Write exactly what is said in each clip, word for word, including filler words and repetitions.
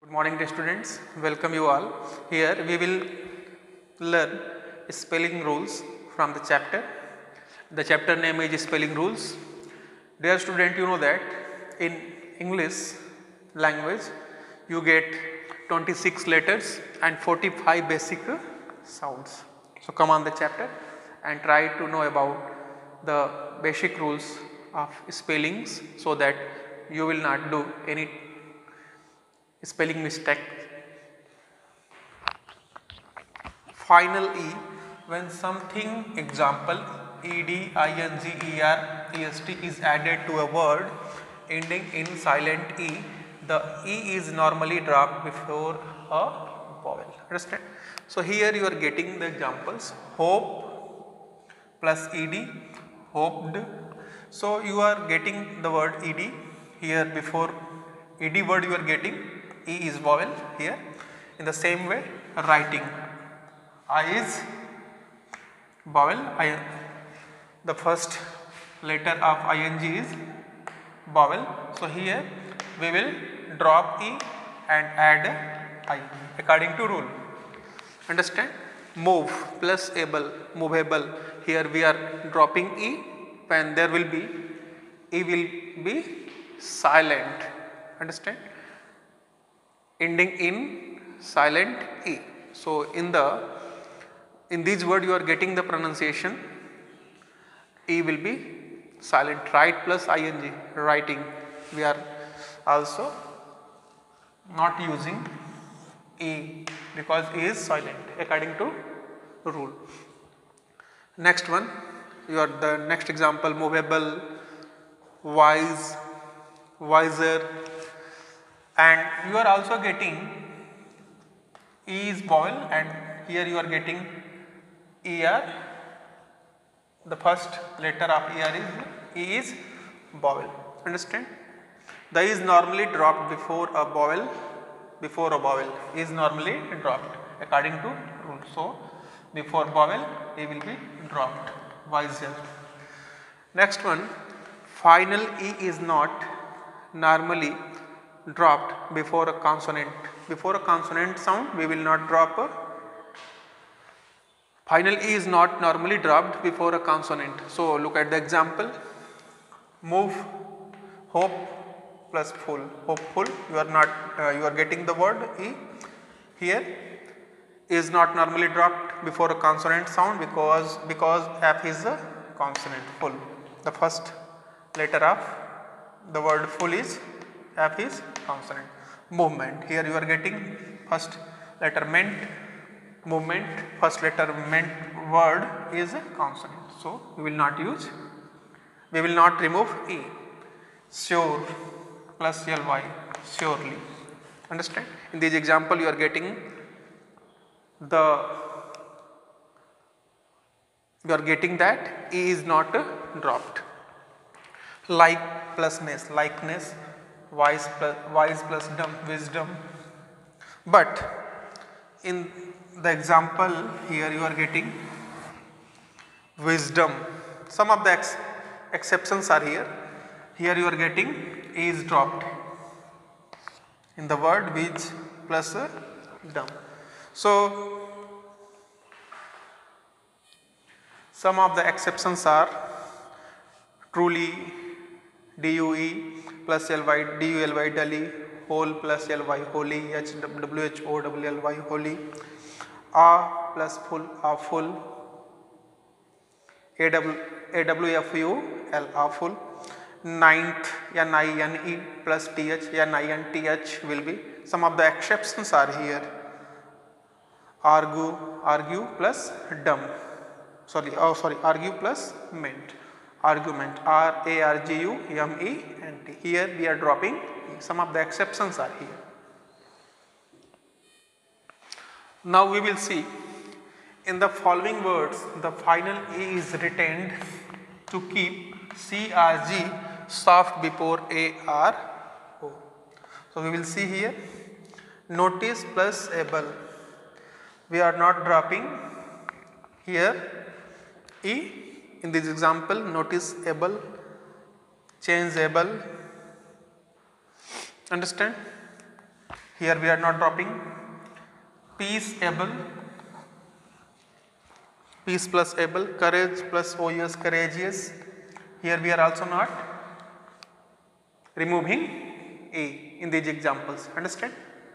Good morning dear students, welcome you all. Here we will learn spelling rules from the chapter. The chapter name is spelling rules. Dear student, you know that in English language you get twenty-six letters and forty-five basic sounds. So come on the chapter and try to know about the basic rules of spellings so that you will not do any spelling mistake. Final E, when something, example ed, ing, er, est is added to a word ending in silent E, the E is normally dropped before a vowel. Understand? So here you are getting the examples hope plus ed, hoped. So you are getting the word ed here, before ed word you are getting E is vowel here. In the same way, writing I is vowel, I, the first letter of ing is vowel. So here we will drop E and add I according to rule. Understand? Move plus able, movable, here we are dropping E, when there will be E will be silent. Understand? Ending in silent E. So in the in these word you are getting the pronunciation E will be silent. Write plus ing, writing, we are also not using E because E is silent according to rule. Next one, you are the next example movable, wise, wiser, and you are also getting E is vowel and here you are getting er, the first letter of er is E is vowel. Understand? The E is normally dropped before a vowel, before a vowel E is normally dropped according to rule. So before vowel E will be dropped, wiser. Next one, final E is not normally dropped before a consonant. Before a consonant sound we will not drop a final E is not normally dropped before a consonant. So look at the example, move, hope plus full, hopeful, you are not uh, you are getting the word E here is not normally dropped before a consonant sound because because F is a consonant, full, the first letter of the word full is F is consonant. Movement, here you are getting first letter meant, movement, first letter meant word is a consonant. So we will not use, we will not remove E. Sure plus ly, surely. Understand? In this example you are getting the, you are getting that E is not uh, dropped. Like plus ness, likeness, wise plus, wise plus dumb, wisdom. But in the example here you are getting wisdom. Some of the ex exceptions are here. Here you are getting E is dropped in the word which plus uh, dumb. So some of the exceptions are truly, due plus ly, duly, dully, whole plus ly, holy, h w h o w l y, holy, a plus full, a full, a w a w f u l, a full, ninth, n i n e plus th, n i n t h will be. Some of the exceptions are here, argue, argue plus dumb, sorry, oh sorry, argue plus meant, argument, R A R G U M E N T. Here we are dropping, some of the exceptions are here. Now we will see in the following words the final E is retained to keep C R G soft before A R O. So we will see here notice plus able, we are not dropping here E. In this example, notice able, change able. Understand? Here we are not dropping. Peaceable, peace plus able, courage plus ous, courageous. Here we are also not removing a in these examples. Understand?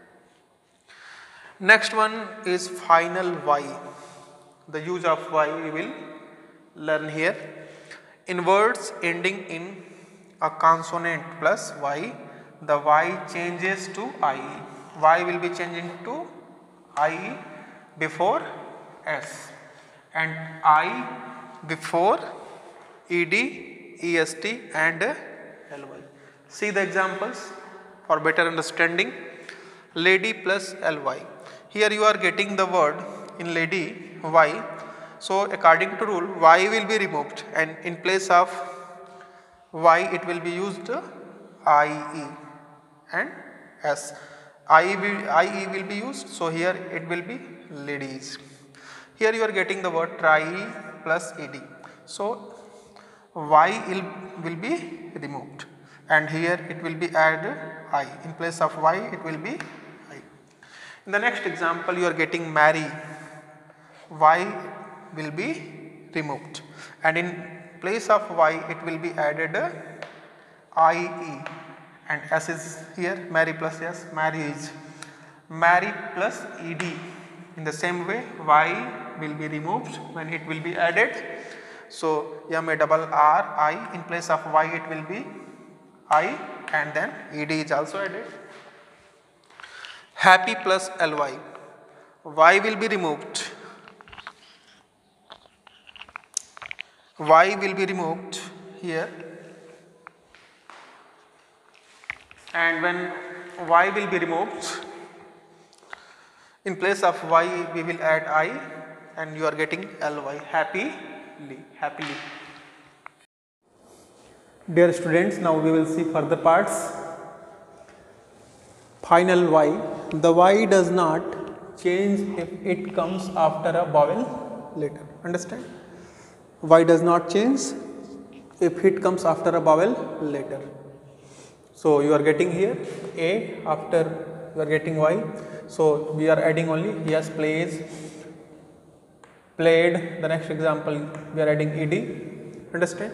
Next one is final y. The use of y we will learn here. In words ending in a consonant plus y, the y changes to I. Y will be changing to I before s and I before ed, est and ly. See the examples for better understanding. Lady plus ly. Here you are getting the word in lady y. So according to rule y will be removed and in place of y it will be used ie and s. I will, ie will be used, so here it will be ladies. Here you are getting the word try plus ed. So y will, will be removed and here it will be add I. In place of y it will be I. In the next example you are getting marry. Y will be removed and in place of y it will be added ie and s is here marry plus s, marriage. Marry plus ed. In the same way y will be removed when it will be added. So m a double r I, in place of y it will be I and then ed is also added. Happy plus ly. Y will be removed. Y will be removed here and when y will be removed in place of y we will add I and you are getting ly, happily, happily. Dear students, now we will see further parts. Final y. The y does not change if it comes after a vowel letter. Understand? Y does not change if it comes after a vowel letter. So you are getting here a after you are getting y. So we are adding only yes, plays, played. The next example we are adding ed. Understand?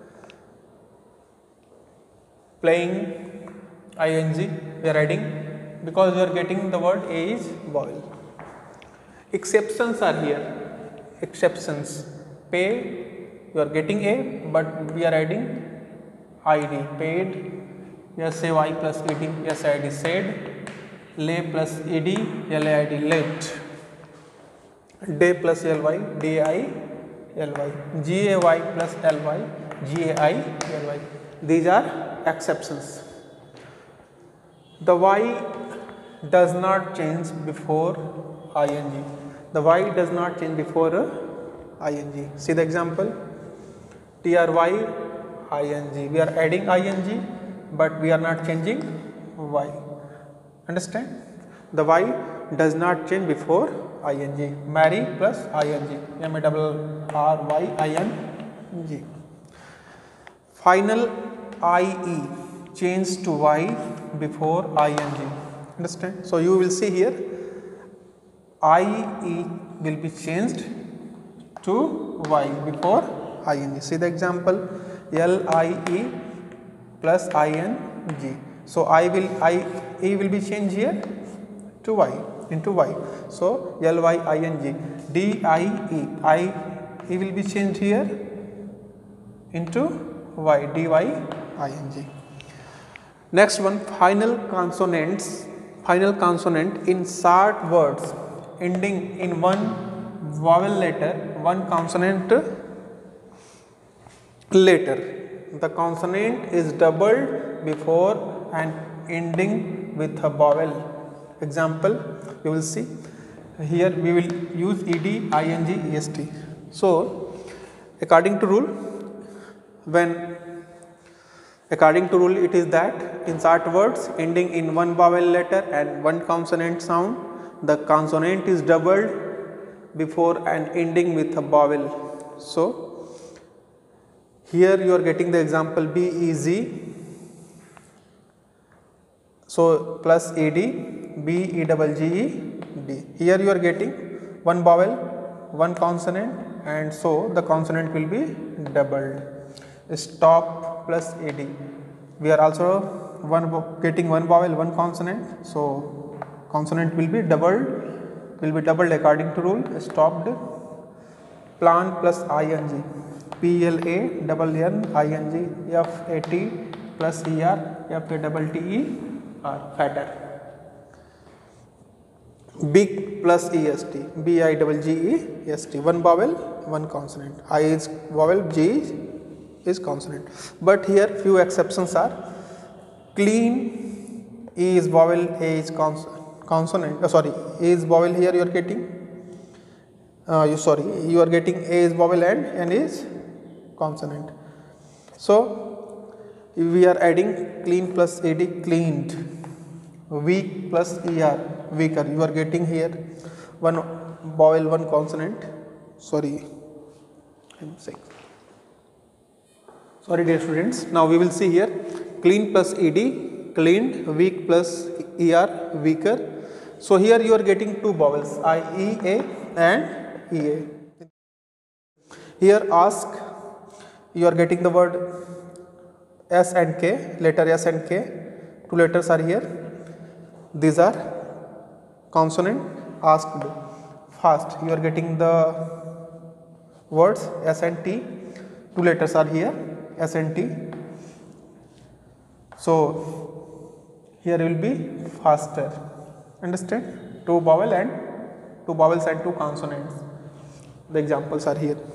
Playing, ing we are adding because we are getting the word a is vowel. Exceptions are here. Exceptions. Pay, you are getting a but we are adding id. Paid. Yes, say y plus ed. Yes, id said. Lay plus ed. Lid late. Day plus ly. Di ly. Gay plus ly. Gai ly. These are exceptions. The y does not change before ing. The y does not change before ing. See the example. Try ing. We are adding ing but we are not changing y. Understand? The y does not change before ing. Marry plus ing. M A double R Y I N G. Final ie change to y before ing. Understand? So you will see here ie will be changed to y before ing. See the example. Lie plus ing. So I will I e will be changed here to y into y. So ly ing. Die I e will be changed here into y. Dy ing. Next one, final consonants. Final consonant in short words ending in one vowel letter, one consonant letter. The consonant is doubled before and ending with a vowel. Example, you will see here we will use ed, ing, est. So according to rule, when according to rule it is that in short words ending in one vowel letter and one consonant sound, the consonant is doubled before and ending with a vowel. So here you are getting the example be easy. So plus ed B E double G E D. Here you are getting one vowel, one consonant, and so the consonant will be doubled. Stop plus E D. We are also one getting one vowel, one consonant, so consonant will be doubled, will be doubled according to rule. Stopped. Plant plus ing. P L A double N I N G. F A T plus E R. F A double T E R. Fatter. Big plus E S T. B I double G E S T. One vowel, one consonant. I is vowel, G is consonant. But here few exceptions are. Clean, E is vowel, A is cons consonant. Oh, sorry, A is vowel. Here you are getting. Uh, you sorry, you are getting A is vowel and N is consonant. So we are adding clean plus A D, cleaned. Weak plus E R, weaker. You are getting here one vowel, one consonant. Sorry, I'm saying. Sorry, dear students. Now we will see here clean plus E D, cleaned. Weak plus E R, weaker. So here you are getting two vowels, I E A and E A. Here ask, you are getting the word S and K, letter S and K. Two letters are here. These are consonant. Asked, fast. You are getting the words S and T. Two letters are here, S and T. So here will be faster. Understand? Two vowel and two vowels and two consonants. The examples are here.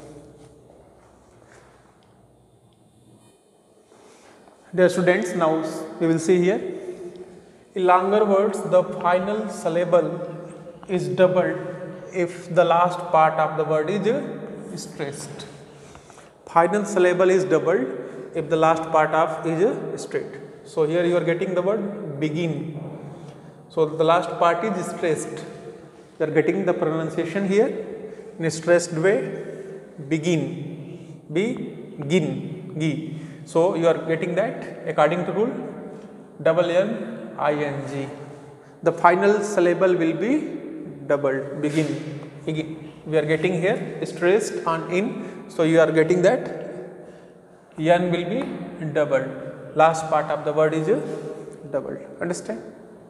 Dear students, now we will see here. In longer words, the final syllable is doubled if the last part of the word is stressed. Final syllable is doubled if the last part of is straight. So here you are getting the word begin. So the last part is stressed. You are getting the pronunciation here in a stressed way. Begin. Begin. Gi. So you are getting that according to rule. Double N I N G. The final syllable will be doubled. Begin. Begin. We are getting here stressed on in. So you are getting that N will be doubled. Last part of the word is doubled. Understand?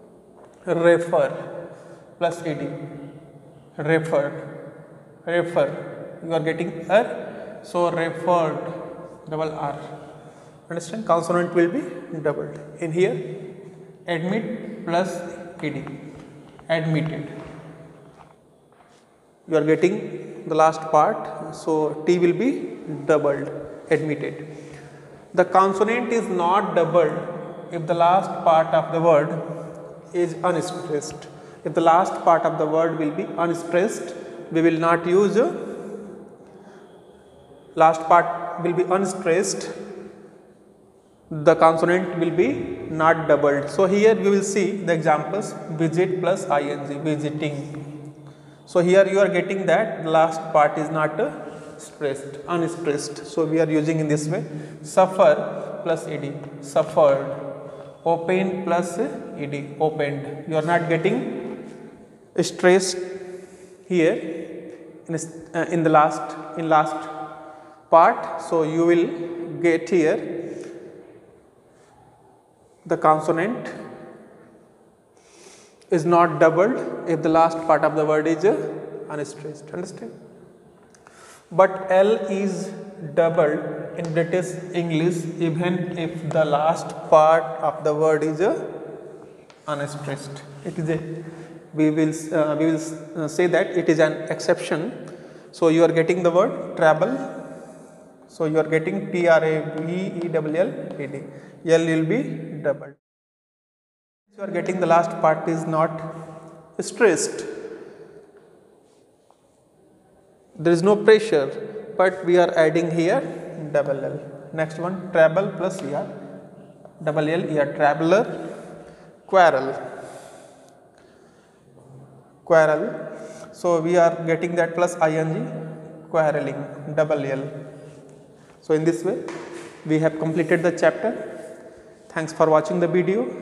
Refer plus E D. Referred. Refer. You are getting R. So referred. Double R. Understand? Consonant will be doubled. In here, admit plus E D. Admitted. You are getting the last part. So T will be doubled. Admitted. The consonant is not doubled if the last part of the word is unstressed. If the last part of the word will be unstressed, we will not use last part will be unstressed. The consonant will be not doubled. So here we will see the examples visit plus ing, visiting. So here you are getting that the last part is not stressed, unstressed. So we are using in this way. Suffer plus ed, suffered. Open plus ed, opened. You are not getting stressed here in, uh, in the last in last part. So you will get here the consonant is not doubled if the last part of the word is unstressed. Understand? But L is doubled in British English even if the last part of the word is unstressed. It is a we will uh, we will uh, say that it is an exception. So you are getting the word travel. So you are getting T R A V E L L A D. L will be doubled. You are getting the last part is not stressed. There is no pressure, but we are adding here double L. Next one, travel plus E R. Double L, E R, traveler. Quarrel. Quarrel. So we are getting that plus ing, quarreling, double L. So in this way, we have completed the chapter. Thanks for watching the video.